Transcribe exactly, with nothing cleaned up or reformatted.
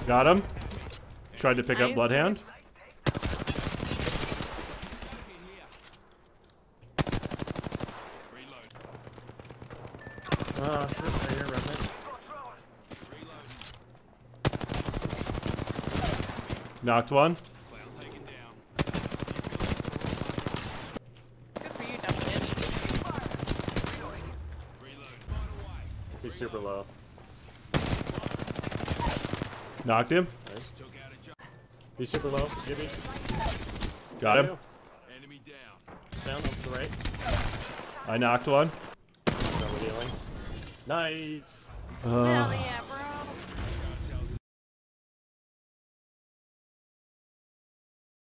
Got him. Tried to pick Nice. up Bloodhound. Oh, shit, right here, right there. Knocked one. Good for you, DaVinci. He's super low. Knocked him. Nice. He's super low. Gibby. Got him. Down, up to the right. I knocked one. Double healing. Nice. Uh, Hell yeah,